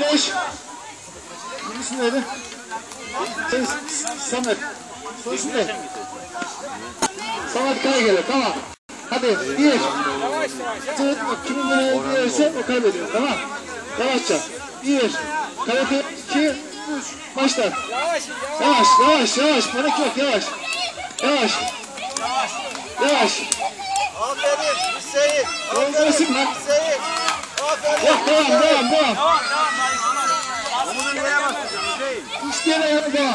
35. Bunun ismi neydi? Samet. Soy ismi ne? Samet Karagöl. Tamam. Hadi 1. Kimin nereye gelirse o kaybediyor. Tamam. Yavaşça. 1. Karate 2. 3. Başla. Yavaş yavaş yavaş. Panik yok yavaş. Yavaş. Yavaş. Aferin Hüseyin. Aferin Hüseyin. Yok devam. Omuzun neye bastıracağım Hüseyin? 3 tane devam.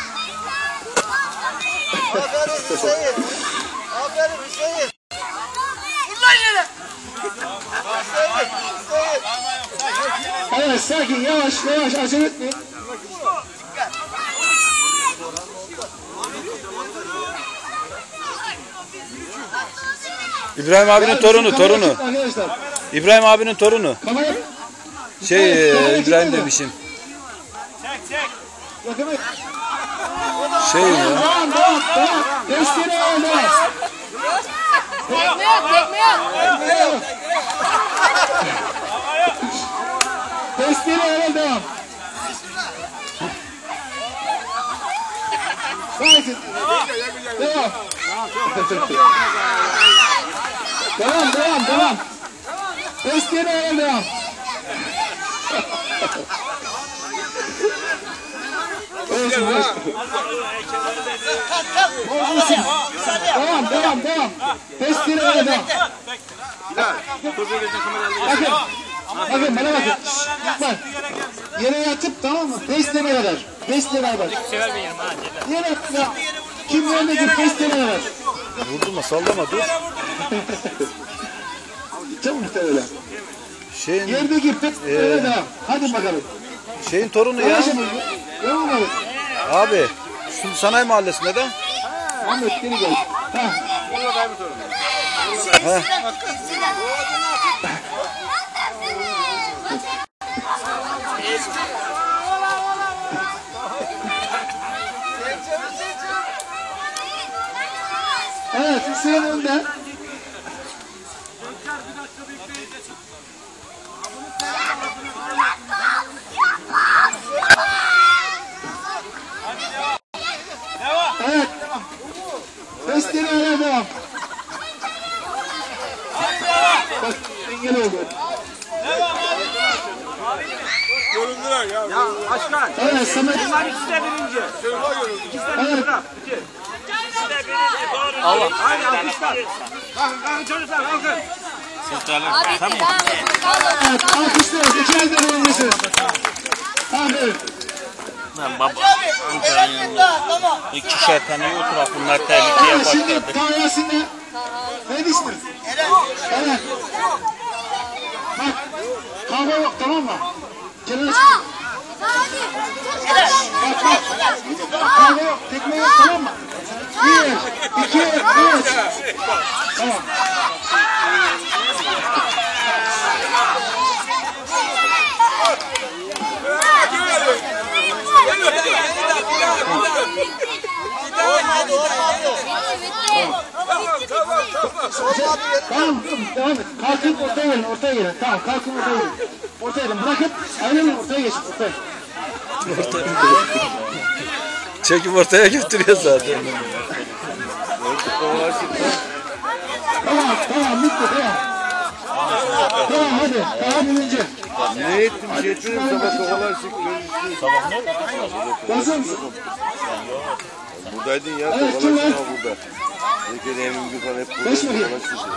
Aferin Hüseyin. Aferin Hüseyin. Buradan yere. Hüseyin. Evet sakin yavaş acele etmeyin. İbrahim abinin torunu. Arkadaşlar. İbrahim abinin torunu. Kamerayı İbrahim demişim. yakalamayın. Ya. Devam. Desteğine devam. Tekme yok. Desteğine devam. Sakin. Devam. Desteğine devam. Devam. Testine devam. Bakın bana bakın. Bak. Yere yatıp tamam mı? Testine kadar. Yere kim yerindeki testine kadar. Vurdurma sallama dur. Çabuk da öyle. Şeyin Yerdeki testine devam. Hadi bakalım. şeyin torunu ya. Devam edelim. Abi. Şu Sanayi Mahallesi'nde de. Ahmet geri gel. Evet, Hüseyin önde. Evet. Testleri öyle devam. Bak engel oldu. Göründüler ya. Ya başkan. Evet Samet. Bunlar ikisi de birinci. İkisi de birinci bırak. Allah. Hadi alkışlar. Kalkın çocuklar kalkın. Hadi devam et. Evet alkışlıyoruz. İki elde birincisi. Aferin. Ben baba Ankara'nın iki şeytanı oturak bunlar tehlikeye Evet şimdi başladı. kahvesinde. Neydi ismi? Evet. Bak kahve yok tamam mı? Kenara çıkın. Bak. Kahve yok, tekme yok tamam mı? 1, 2, 3. Tamam. Tamam, devam et. Kalkın ortaya gelin. Tamam, kalkın ortaya gelin. Ortaya gelin. Bırakın, ayrılın ortaya geçin. Ortaya. Çekip ortaya götürüyor zaten. Tamam, bitti, tamam. Tamam, hadi. Daha birinci. Ne ettim? Şey etmedim. Sabah sokalar çıktı. Sabah ne? Yazıyor musun? Buradaydın ya. Evet, kim var? Burada. Zekeri emin bir falan hep burada. 5 mi?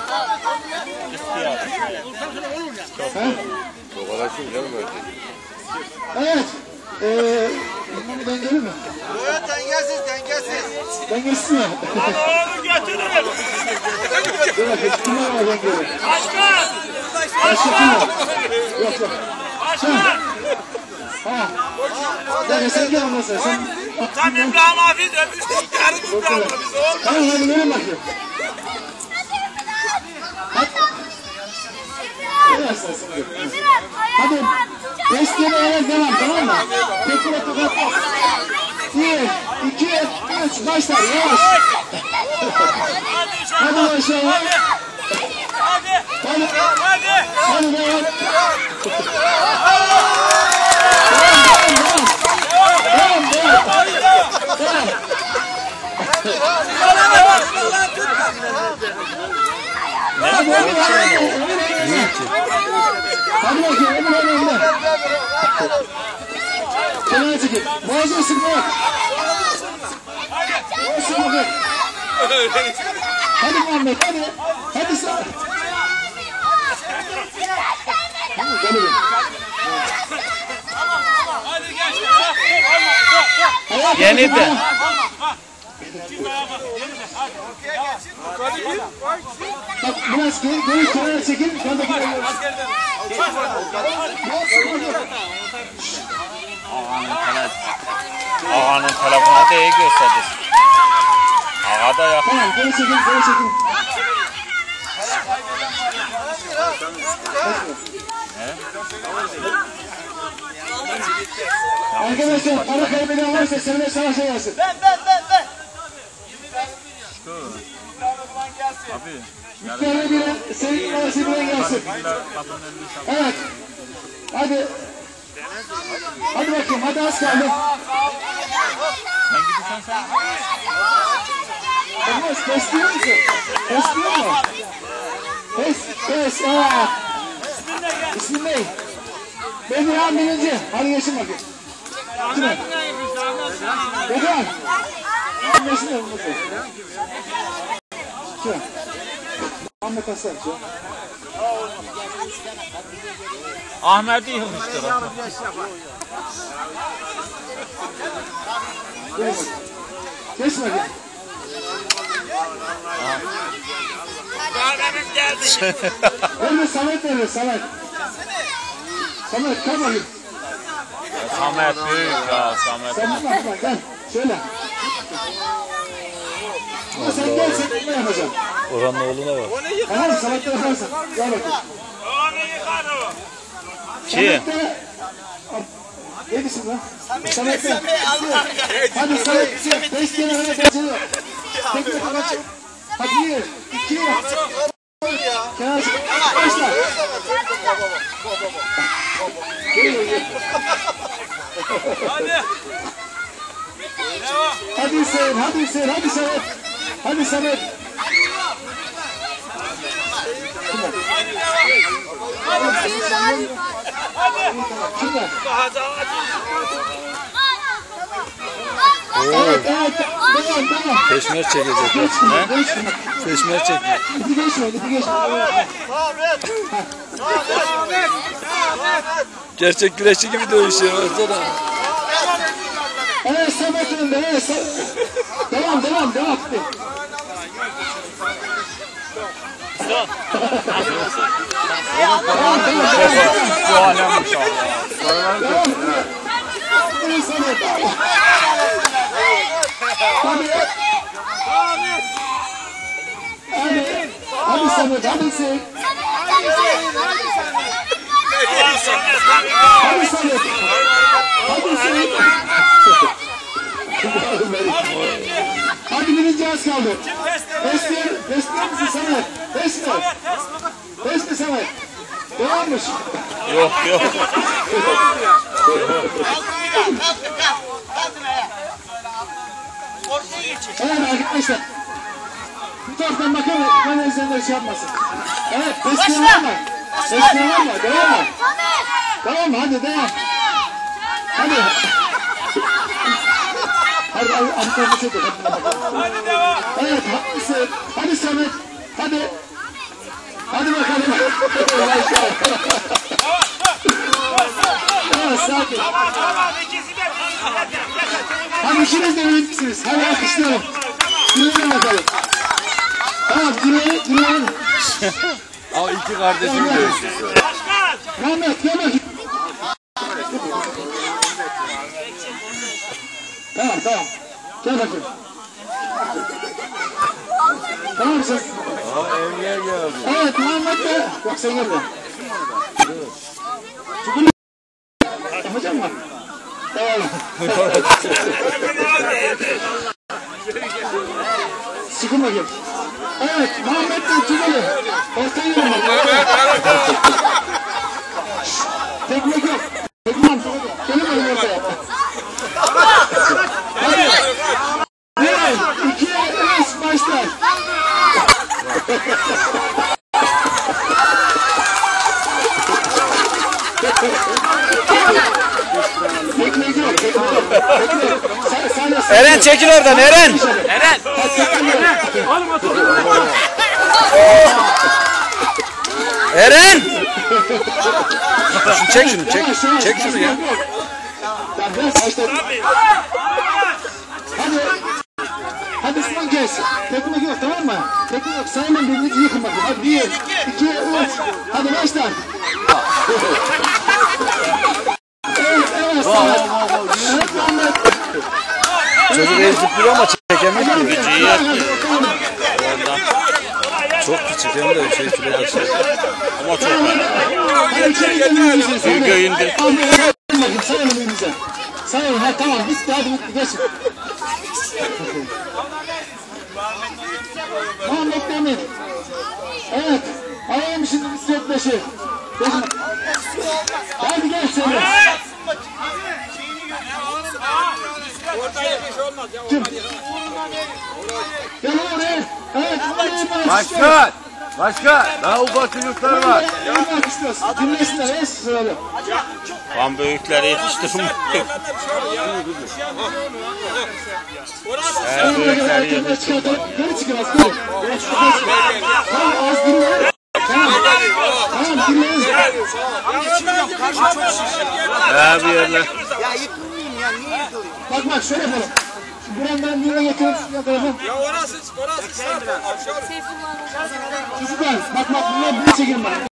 Sokalaşın canım öyle. Evet. Bunu dengeli mi? Evet dengesiz. Dengesiz mi? Onu götürün. Dur bakayım, kimler var dengeli? Başkan. Başka kim var? Yok. Başkan. Ha. Yani sen gel ondan sonra. Tam İbrahim abi de biz yarın İbrahim abi biz oğlum. Tamam hadi verin bakayım. Hadi. Desteğine evet devam tamam mı? Tekrar tokat. 1, 2, 3 başlar yavaş. Hadi aşağı. Hadi devam. Hadi bakayım, hadi. Kenara çekin. Boğazını sıkma yok. Boğazını bakın. Hadi Muhammed, hadi. Hadi sağ. Hadi gel. Yenildi. Bak biraz geri kenara çekin. Ağanın telefonu değil gösterdi. Ağa da yap. Tamam, geri çekin. Arkadaşlar, para kaybeden varsa seninle savaşa gelsin. Ben. Yukarı bile, senin arası bile gelsin. Evet. Hadi. Hadi bakayım, hadi az kaldı. Sen gidiyorsan sen. Olmaz, besliyor musun? Besliyor mu? Bes. İsmin ne? Bedirhan birinci. Hadi geçin bakayım. Kime? Bedirhan. Geçin de bulmasın. Kime? Ahmet Aslan. Ahmet'i yılmıştır. Geç bakayım. Kahvemiz geldi. Verme Samet verir, Samet. Samet, kal bakayım. Samet büyük ya Samet. Sen bak, gel. Şöyle. Ama sen gel, sen ne yapacaksın? Orhan'ın oğluna bak. Tamam, Samet'te yaparsın. Gel bakayım. Onu yıkar o. Samet'te... Neydisin lan? Samet'te. Hadi Samet, 5 kere öyle kaçırıyor. Tekne kaçır. Hadi 1, 2, kenar çık. Başla. Hadi Hüseyin, hadi Samet. Hadi Samet. Kimler? Evet, devam. Peşmer çekecek. Peşmer çekiyor. İpi geçme. Gerçek güreşçi gibi dövüşüyor ortada. Evet, Samet önünde, evet. Devam. Bu alemmiş abi. Hadi Samet, hadi Samet. Hadi birinci az kaldı. Besliyor musun Samet? Besle Samet. Devammış. Yok. Evet arkadaşlar. Bu taraftan bakın, ben izleyenler şey yapmasın. Evet, besleyen var mı? Devam mı? Hadi devam. Hadi tarafa çek. Hadi devam. Evet, hadi Samet. Hadi bakalım. Evet, sakin. Tamam. İkisi de. Hadi ikiniz de öğretmişsiniz. Hadi alkışlayalım. Direğe bakalım. Tamam, direğe. Ama iki kardeşim dövüşüyor. Rahmet, gel bakayım. Tamam. Gel bakayım. Tamam sen. Evliya geldi. Evet, Muhammed de. Bak sen gel de. Yapacak mı? Tamam. Sıkın bakayım. Evet, Muhammed de Tugeli. Ortaya yiyin. Teknik yok. Teknik yok. Benim elim ortaya. Hadi. 1, 2, 3, başla. Teknik yok. Eren çekil oradan Eren. Eren. Eren. Şunu çek şunu çek. Çek şunu ya. Hadi son kez. Teknik yok tamam mı? Teknik yok. Sayın birbirinizi yıkın bakın. Hadi 1, 2, 3. Hadi başla. Evet. Ahmet. Çocuk el zıplıyor ama çekemiyor ki. Gücü iyi yaptı. Çok küçük hem de şey kiloda şey. Ama çok önemli. Hadi içeri gidelim. Bir göğündür. Bakın sayın birbirinize. Sayın ha tamam bitti hadi bitti geçin. Muhammed Demir. Evet. Alayım şimdi bisiklet beşi. Hadi gel seni. Kim? Gel oraya. Evet. Başkan! Başkan! Daha ufak çocuklar var. Dinlesinler. Söyle. Van büyükleri yetiştirmiyor. Büyükleri yetiştirmiyor. Geri çıkın az. Geri çıkın. Tamam az dinle. Tamam dinleyin. Bir yerler. Bak şöyle yapalım. Burandan birine getirin şuraya tarafı. Ya orası. Çocuklar bak bunlar bir çekin bak.